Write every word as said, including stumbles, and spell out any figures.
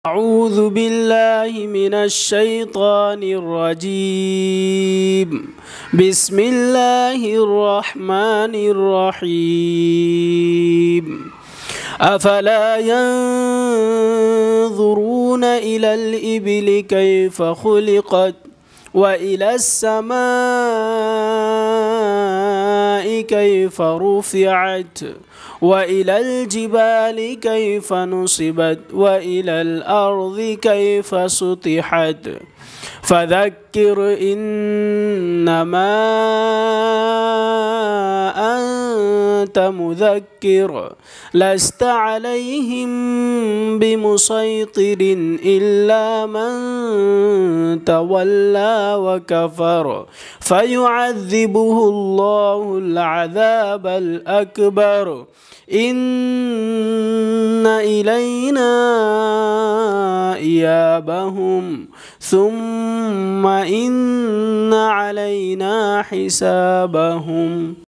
أعوذ بالله من الشيطان الرجيم. بسم الله الرحمن الرحيم. أفلا ينظرون إلى الإبل كيف خلقت وإلى السماء كيف رفعت وإلى الجبال كيف نصبت وإلى الأرض كيف سطحت فذكر إنما أنت مذكر لست عليهم بمسيطر إلا من تولى وكفر فيعذبه الله العذاب الأكبر إن إلينا إيابهم ثم إن علينا حسابهم.